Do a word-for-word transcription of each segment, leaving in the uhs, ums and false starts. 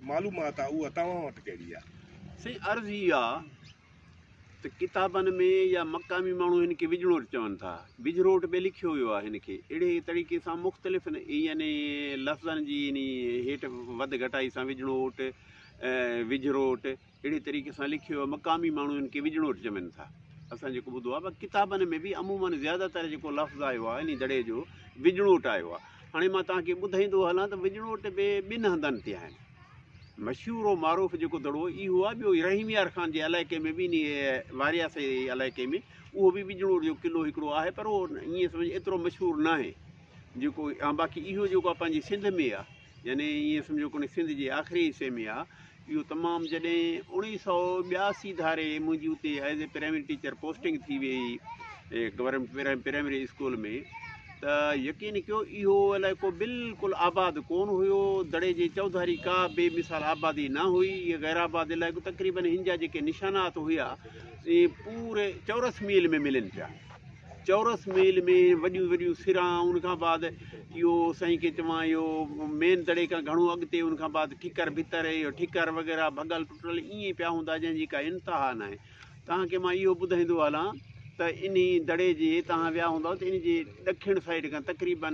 मालूमात आहे उहा तव्हां वटि कहिड़ी आहे? साईं अर्ज़ु ई आहे त किताबनि में या मक़ामी माण्हू हिन खे विझड़ोट चवनि था। विझड़ोट बि लिखियो वियो आहे हिन खे अहिड़े तरीक़े सां मुख़्तलिफ़ यानी लफ़्ज़नि जी यानी हेठि वधि घटाई सां विझड़ोट विझड़ोट अहिड़े तरीक़े सां लिखियो आहे। मक़ामी माण्हू हिन खे विझड़ोट चवनि था। असां जेको ॿुधो आहे पर किताबनि में बि अमूमन ज़्यादातर जेको लफ़्ज़ आयो आहे इन दड़े जो विझड़ोट आयो आहे। हाणे मां तव्हांखे ॿुधाईंदो हलां त विझड़ोट बि ॿिनि हंधनि ते आहिनि। मशहूरु मारूफ़ जेको दड़ो इहो आहे। ॿियो रहीम यार ख़ान जे इलाइक़े में बि इन वारियास इलाइक़े में उहो बि विझड़ोट जो क़िलो हिकिड़ो आहे, पर उहो ईअं सम्झ एतिरो मशहूरु न आहे जेको। ऐं बाक़ी इहो जेको आहे पंहिंजी सिंध में आहे, यानी ईअं सम्झो कोन्हे सिंध जे आख़िरी हिसे में आहे। इहो तमामु जॾहिं उणिवीह सौ ॿियासी धारे मुंहिंजी उते as a primary teacher posting थी वई गवर्नमेंट प्राइमरी स्कूल में, त यकीन कयो इहो इलाइक़ो बिल्कुलु आबाद कोन हुयो। दड़े जे चौधारी का बेमिसाल आबादी न हुई। इहे गैर आबाद इलाइक़ो तक़रीबन हिन जा जेके निशानात हुआ इहे पूरे चौरस मील में मिलनि पिया। चौरस मील में वॾियूं वॾियूं सिरां, उनखां बाद इहो साईं खे चवां इहो मेन दड़े खां घणो अॻिते उनखां बाद ठिकर भितर इहो ठिकर वग़ैरह भॻल टुटल ईअं पिया हूंदा जंहिंजी का इंतिहा न आहे। तव्हांखे मां इहो ॿुधाईंदो हलां त इन दड़े जे तव्हां विया हूंदव त इन जे ॾखिण साइड खां तक़रीबन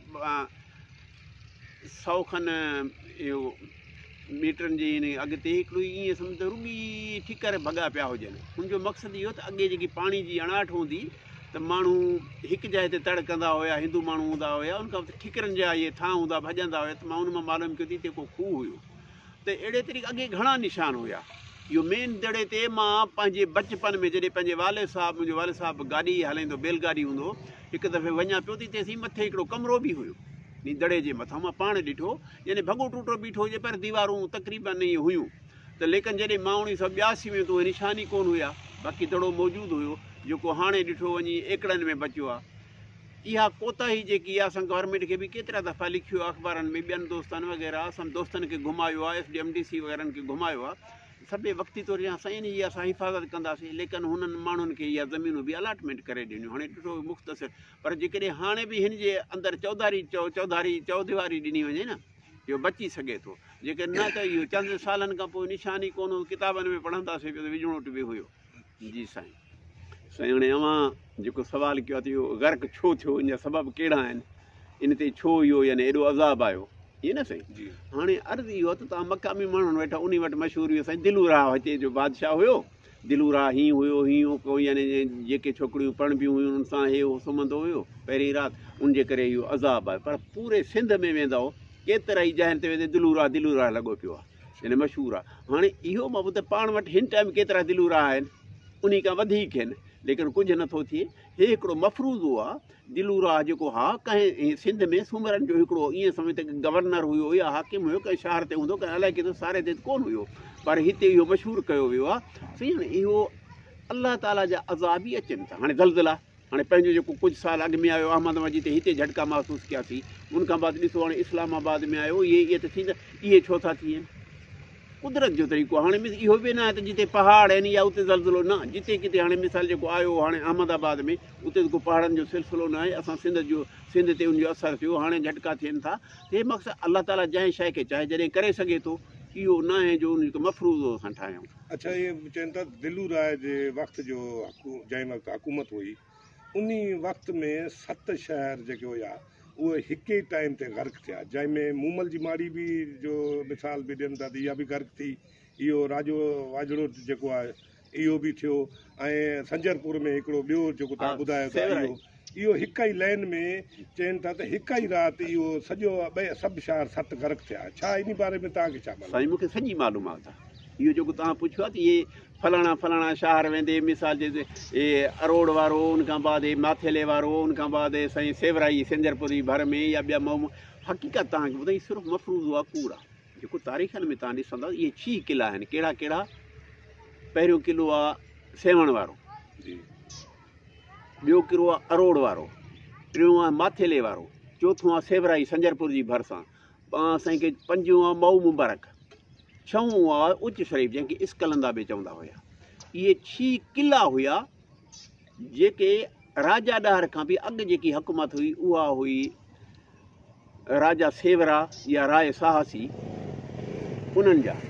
सौ खनि इहो मीटरनि जे इन अॻिते हिकिड़ो ईअं सम्झो रुॻी ठिकर भॻा पिया हुजनि। हुनजो मक़सदु इहो त अॻे जेकी पाणी जी अणाट हूंदी त माण्हू हिकु जाइ ते तड़ कंदा हुया, हिंदू माण्हू हूंदा हुया, उनखां ठिकरनि जा इहे थां हूंदा भॼंदा हुया। त मां उन मां मालूम कयो त हिते को खूह हुयो। त अहिड़े तरीक़े अॻे घणा निशान हुया। इहो मेन दड़े ते मां पंहिंजे बचपन में जॾहिं पंहिंजे वाले साहिबु मुंहिंजो वाले साहिबु गाॾी हलाईंदो बैलगाॾी हूंदो, हिकु दफ़े वञा पियो त हिते मथे हिकिड़ो कमिरो बि हुयो नी दड़े जे मथां। मां पाण ॾिठो, यानी भॻो टूटो बीठो हुजे पर दीवारूं तक़रीबन इहे हुयूं। त लेकिन जॾहिं मां उणिवीह सौ ॿियासी में त उहे निशानी कोन हुया, बाक़ी दड़ो मौजूदु हुयो जेको हाणे ॾिठो वञी एकड़नि में बचियो आहे। इहा कोताही जेकी आहे असां गवर्नमेंट खे बि केतिरा दफ़ा लिखियो आहे अख़बारनि में, ॿियनि दोस्तनि वग़ैरह असां दोस्तनि खे घुमायो आहे, S D M D C वग़ैरह खे घुमायो आहे। सभु वक़्ती तौर ते साईं जी असां हिफ़ाज़त कंदासीं, लेकिन हुननि माण्हुनि खे इहा ज़मीनूं बि अलाटमेंट करे ॾिनियूं। हाणे ॾिठो मुख़्तसिर, पर जेकॾहिं हाणे बि हिन जे अंदरि चौधारी चौ चौधारी चौदीवारी ॾिनी वञे न, इहो बची सघे थो। जेके न त इहो चंद सालनि खां पोइ निशानी कोन हो, किताबनि में पढ़ंदासीं पियो त विझड़ोट बि हुयो। जी साईं। साईं हाणे अवां जेको सुवालु कयो आहे त इहो गर्क छो थियो, इन जा सबबु कहिड़ा आहिनि, इन ते छो इहो यानी एॾो अज़ाब आयो, ईअं न साईं। हाणे अर्ज़ु इहो त तव्हां मक़ामी माण्हुनि वेठा उन वटि मशहूरु हुयो साईं दिलू राह हिते जो बादशाह हुयो। दिलू राह हीअं हुयो हीअं को यानी जेके छोकिरियूं पढ़बियूं हुयूं उन्हनि सां इहे उहो सुम्हंदो हुयो पहिरीं राति, उनजे करे इहो अज़ाब आहे। पर पूरे सिंध में वेंदव केतिरा ई जहनि ते वेंदे दिलू राह दिलू राह लॻो पियो आहे, यानी मशहूरु आहे। हाणे इहो मां ॿुधां पाण वटि हिन टाइम केतिरा दिलू राह आहिनि, उन खां वधीक आहिनि, लेकिन कुझु नथो थिए। हे हिकिड़ो मफ़रूज़ो आहे दिलू राह जेको हा कंहिं सिंध में सूमरनि जो हिकिड़ो ईअं सम्झ त गवर्नर हुयो या हाकिम हुयो, कंहिं शहर ते हूंदो, कंहिं अलाए किथे सारे ते कोन हुयो, पर हिते इहो मशहूरु कयो वियो आहे। साईं इहो अलाह ताला जा अज़ाब ई अचनि था। हाणे ज़लज़ला हाणे पंहिंजो जेको कुझु साल अॻु में आयो अहमदाबाद जिते हिते झटका महसूसु कयासीं, उनखां बाद ॾिसो हाणे इस्लामाबाद में आयो, इहे इहे त थींदा, इहे छो था थियनि? कुदरत जो तरीक़ो। हाणे इहो बि न आहे त जिते पहाड़ आहिनि या उते ज़लज़लो न, जिते किथे हाणे मिसाल जेको आयो हाणे अहमदाबाद में, उते को पहाड़नि जो सिलसिलो न आहे। असां सिंध जो सिंध ते उनजो असरु थियो, हाणे झटका थियनि था। हे मक़सदु अलाह ताला जंहिं शइ खे चाहे जॾहिं करे सघे थो, इहो न आहे जो उन मफ़रूज़ो असां ठाहियूं। अच्छा, इहे चवनि था दिलू राय जे वक़्त जो जंहिं वक़्तु हुकूमत हुई, उन वक़्त में सत शहर जेके हुया उहे हिक ई टाइम ते गर्क थिया, जंहिंमें मूमल जी माड़ी बि जो मिसाल बि ॾियनि था त इहा बि गर्क थी। इहो राजो वाजड़ो जेको आहे इहो बि थियो, ऐं संजरपुर में हिकिड़ो ॿियो जेको तव्हां ॿुधायो था इहो इहो हिक ई लाइन में चवनि था त हिक ई राति इहो सॼो सभु शहर सत गर्क थिया। छा इन बारे में तव्हांखे छा मालूम? साईं मूंखे सॼी मालूमात आहे। इहो जेको तव्हां पुछियो आहे त इहे फलाणा फलाणा शहर वेंदे, मिसाल जे इहे अरोड़ वारो, उनखां बाद इहे माथेले वारो, उनखां बाद साईं सेवराई संजरपुर जी भर में या ॿिया मऊ, हक़ीक़त तव्हांखे ॿुधाई सिर्फ़ु मफ़रूज़ो आहे कूड़ आहे। जेको तारीख़नि में तव्हां ॾिसंदव इहे छह क़िला आहिनि। कहिड़ा कहिड़ा? पहिरियों क़िलो आहे सेवण वारो, ॿियो क़िलो आहे अरोड़ वारो, टियों आहे माथेले वारो, चोथों आहे सेवराई संजरपुर जी भरिसां, साईं खे पंजो आहे मऊ मुबारक, छहों आहे उच शरीफ़ जंहिंखे इस्कलंदा बि चवंदा हुया। इहे छह क़िला हुया जेके राजा ॾाहर खां बि अॻु जेकी हुकूमत हुई उहा हुई राजा सेवरा या राय साहसी। उन्हनि जा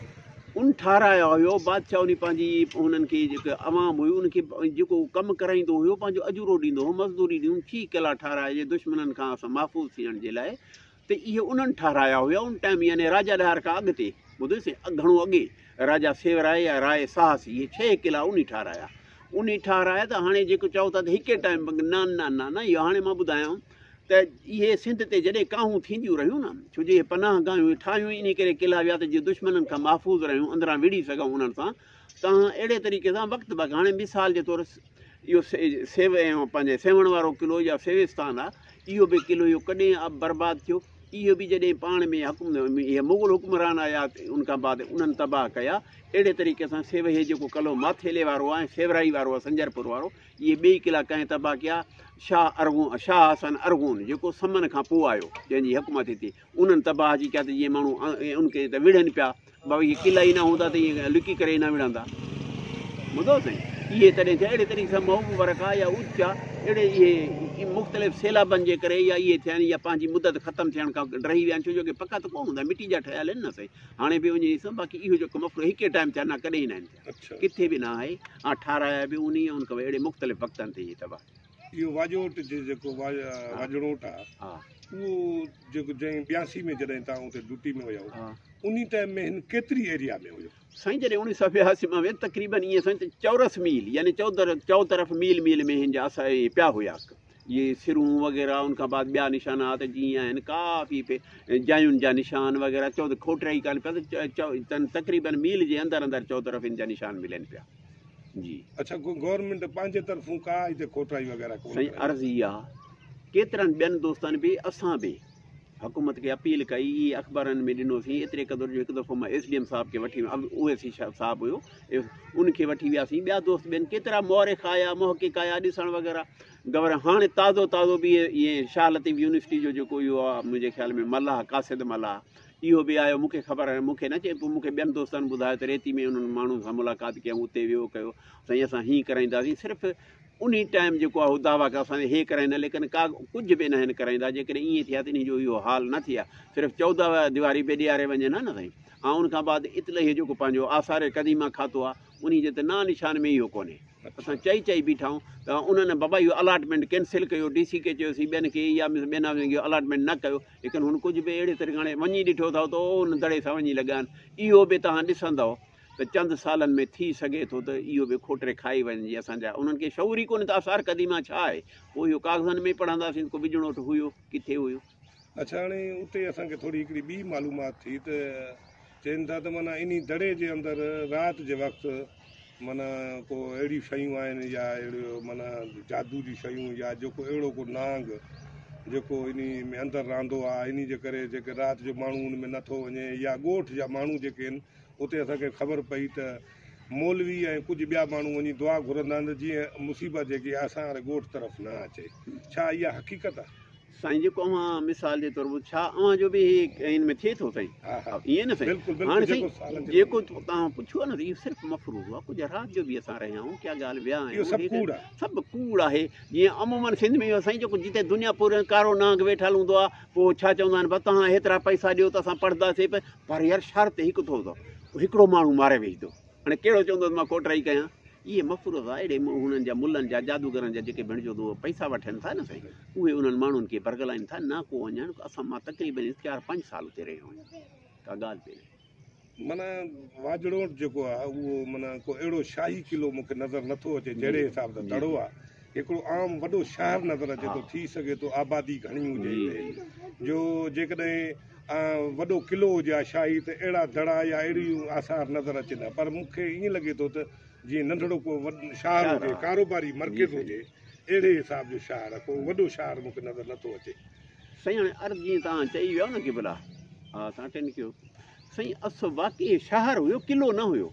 उन ठाराया हुयो बादशाह उन पंहिंजी उन्हनि खे जेके अवाम हुई उनखे जेको कमु कराईंदो हुयो पंहिंजो अजूरो ॾींदो हुओ मज़दूरी ॾींदो ठी किला ठाराए दुश्मननि खां असां महफ़ूज़ थियण जे लाइ त इहे उन्हनि ठाराया हुया उन टाइम यानी राजा ॾार खां अॻिते ॿुधोसीं घणो अॻे राजा सेवराय या राय साहस इहे छह किला उन ठाराया उन ठाराया त हाणे जेको चओ था त हिके टाइम न न न न इहो हाणे मां ॿुधायांव त इहे सिंध ते जॾहिं काहूं थींदियूं रहियूं न छो जो इहे पनाह गाहियूं ठाहियूं इन करे किला विया त जीअं दुश्मननि खां महफ़ूज़ रहियूं अंदरां विड़ी सघूं उन्हनि सां तव्हां अहिड़े तरीक़े सां वक़्तु वक़्तु हाणे मिसाल जे तौरु इहो सेव पंहिंजे सेवण वारो किलो या सेविस्तान आहे इहो बि किलो इहो कॾहिं बर्बादु थियो इहो बि जॾहिं पाण में हुकुम इहे मुग़ल हुकुमरान आया उनखां बाद उन्हनि तबाह कया अहिड़े तरीक़े सां सेव हे जेको कलो माथेले वारो आहे सेवराई वारो आहे संजरपुर वारो इहे ॿई किला कंहिं तबाह कया शाह अरगून शाह हसन अरगून जेको समन खां पोइ आयो जंहिंजी हुकूमत हिते उन्हनि तबाह जी कया त इहे माण्हू उनखे त विढ़नि पिया भाई इहे किला ई न हूंदा त इहे लिकी करे ई न विढ़ंदा ॿुधो साईं इहे तॾहिं थिया अहिड़े तरीक़े सां महबूब वर्क आहे या उच आहे अहिड़े इहे मुख़्तलिफ़ सैलाबनि जे करे या इहे थियनि या पंहिंजी मुदत ख़तमु थियण खां रही विया आहिनि छो जो की पका त कोन हूंदा मिटी जा ठहियल आहिनि न साईं हाणे बि वञी ॾिसो बाक़ी इहो जेको मफ़िलो हिके टाइम थिया न कॾहिं न आहिनि किथे बि न आहे ऐं ठाराया बि उन उन खां अहिड़े मुख़्तलिफ़ वक़्तनि ते इहे तबाह इहो वाजोट जेको वाजड़ोट आहे हा उहो जेको जंहिं ॿियासी में जॾहिं तव्हां उते ड्यूटी में विया उन टाइम में हिन केतिरी एरिया में हुयो साईं जॾहिं उणिवीह सौ ॿियासी में तक़रीबन ईअं साईं चौरस मील यानी चौधर चौतरफ़ मील मील में हिन जा असां पिया हुया इहे सिरूं वग़ैरह उनखां बाद ॿिया निशाना त जीअं आहिनि काफ़ी पे जायुनि जा निशान वग़ैरह चओ त खोटराई कान पिया त तक़रीबन मील जे अंदरि अंदरि चौतरफ़ हिन जा निशान मिलनि पिया जी अच्छा गवर्नमेंट पंहिंजे तरफ़ूं का हिते खोटराई वग़ैरह साईं अर्ज़ी आहे केतिरनि ॿियनि दोस्तनि बि असां बि हुकूमत खे अपील कई इहे अख़बारनि में ॾिनोसीं एतिरे क़दुरु जो हिकु दफ़ो मां एस डी एम साहिब खे वठी उहे सी साहिबु हुयो उनखे वठी वियासीं ॿिया दोस्त ॿियनि केतिरा मोरिख आया मोहक़िक़ आया ॾिसणु वग़ैरह गवर हाणे ताज़ो ताज़ो बि इहे शाह लतीफ़ यूनिवर्सिटी जो जेको इहो आहे मुंहिंजे ख़्याल में मल्लाह कासिद मल्लाह इहो बि आयो मूंखे ख़बर आहे मूंखे न चए पोइ मूंखे ॿियनि दोस्तनि ॿुधायो त रेती में उन्हनि माण्हुनि सां मुलाक़ात कयूं उते वियो कयो साईं असां हीअं कराईंदासीं सिर्फ़ु उन टाइम जेको आहे उहो दावा कयो असांखे हे कराईंदा लेकिन का कुझु बि न आहिनि कराईंदा जेकॾहिं ईअं थिया त इन जो इहो हाल न थिया सिर्फ़ु चौदह दीवारी पे ॾियारे वञनि हा न साईं ऐं उनखां बाद इतले इहो जेको पंहिंजो आसार क़दीमा खातो आहे उन जे त ना निशान में इहो कोन्हे असां चई चई बीठा आहियूं त उन्हनि बाबा इहो अलाटमेंट कैंसिल कयो डी सी खे चयोसीं ॿियनि खे या ॿियनि इहो अलाटमेंट न कयो लेकिन हुन कुझु बि अहिड़े तरीक़े हाणे वञी ॾिठो अथव त उन दड़े सां वञी लॻा आहिनि इहो बि तव्हां ॾिसंदव त चंद सालनि में थी सघे थो त इहो बि खोटरे खाई वञे असांजा उन्हनि खे शौर ई कोन्हे त आसार क़दीमा छा आहे पोइ इहो कागज़नि में पढ़ंदासीं को विझणो त हुयो किथे हुयो अच्छा हाणे उते असांखे थोरी हिकिड़ी ॿी मालूमात थी त चवनि था त माना इन दड़े जे अंदरि राति जे वक़्तु माना को अहिड़ियूं शयूं आहिनि या अहिड़ियूं माना जादू जी शयूं या जेको अहिड़ो को नांग जेको इन में अंदरि रहंदो आहे इन जे करे जेके राति जो माण्हू उन में नथो वञे या ॻोठ जा माण्हू जेके आहिनि उते असांखे ख़बर पई त मौलवी ऐं कुझु ॿिया माण्हू वञी दुआ घुरंदा आहिनि जीअं मुसीबत जेकी आहे असां हाणे ॻोठ तरफ़ न अचे छा इहा हक़ीक़त आहे साईं जेको अव्हां मिसाल जे तौरु छा अव्हां जो बि हिन में थिए थो साईं ईअं न साईं हाणे साईं जेको तव्हां पुछियो आहे न त इहो सिर्फ़ु मफ़रूज़ आहे कुझु राति जो बि असां रहिया आहियूं क्या ॻाल्हि विया आहियूं सभु कूड़ आहे जीअं अमूमन सिंध में इहो साईं जेको जिते दुनिया पूरे कारो नांग वेठल हूंदो आहे पोइ छा चवंदा आहिनि बसि तव्हां हेतिरा पैसा ॾियो त असां पढ़ंदासीं पर यार शर्त हिकु थो अथव हिकिड़ो माण्हू मारे वेहींदो हाणे कहिड़ो चवंदो मां कोटराई कयां इहे मफ़रूज़ आहे अहिड़े हुननि जा मुलनि जा जादूगरनि जा जेके भेण जो पैसा वठनि था न साईं उहे उन्हनि माण्हुनि खे बरगलाइनि था न को वञनि असां मां तक़रीबन चारि पंज साल उते रहियो आहियां का ॻाल्हि बि माना वाजड़ोट जेको आहे उहो माना को अहिड़ो शाही किलो मूंखे नज़र नथो अचे जहिड़े हिसाब सां दड़ो आहे हिकिड़ो आम वॾो शहर नज़र अचे थो थी सघे थो आबादी घणी हुजे हिते जो जेकॾहिं वॾो किलो हुजे शाही त अहिड़ा दड़ा या अहिड़ियूं आसार नज़र अचनि था पर मूंखे ईअं लॻे थो त जीअं नंढड़ो को शहर हुजे कारोबारी मर्कज़ हुजे अहिड़े हिसाब जो शहर आहे को वॾो शहर मूंखे नज़र नथो अचे साईं हाणे अर्ज़ु जीअं तव्हां चई वियो न की भला हा तव्हां अटेंड कयो साईं अस वाक़ई शहर हुयो किलो न हुयो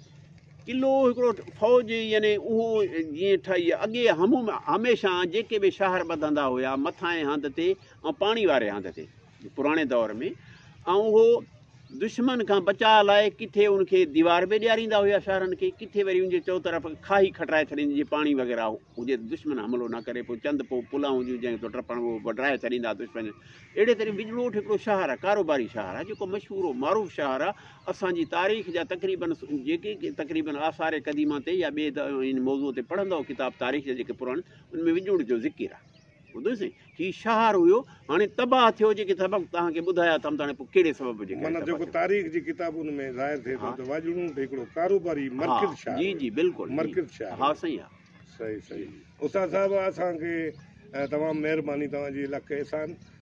किलो हिकिड़ो फ़ौज यानी उहो जीअं ठही अॻे हमू हमेशह जेके बि शहर ॿधंदा हुया मथां हंध ते ऐं पाणी वारे हंध ते पुराणे दौर में ऐं उहो दुश्मन खां बचाव लाइ किथे उनखे दीवार बि ॾियारींदा हुया शहरनि खे, किथे वरी उनजे चो तरफ़ खाई खटाए छॾींदी जीअं पाणी वग़ैरह हुजे दुश्मन हमिलो न करे, पोइ चंद पोइ पुला हुजूं जंहिं तो टपण उहो वढाए छॾींदा दुश्मन। अहिड़े तरह बिजलोट हिकिड़ो शहर आहे, कारोबारी शहर आहे, जेको मशहूरु मारूफ़ शहर आहे। असांजी तारीख़ जा तक़रीबन जेके तक़रीबन आसार क़दीमा ते या ॿिए इन मौज़ूअ ते पढ़ंदव किताब तारीख़ जा जेके पुराण, उनमें विजोड़ जो ज़िकिर आहे। ॿुधोसीं हीउ शहर हुयो, हाणे तबाह थियो, जेके सबक़ तव्हांखे ॿुधाया त हाणे पोइ कहिड़े सबब जे माना जेको तारीख़ जी किताबुनि में ज़ाहिर थिए थो त वाजूड़ूं हिकिड़ो कारोबारी मर्कज़ शहर। जी जी बिल्कुलु मर्कज़ शहर। हा सही आहे। सही सही। उस्ताद साहिब असांखे तमामु महिरबानी, तव्हांजी लख एहसान।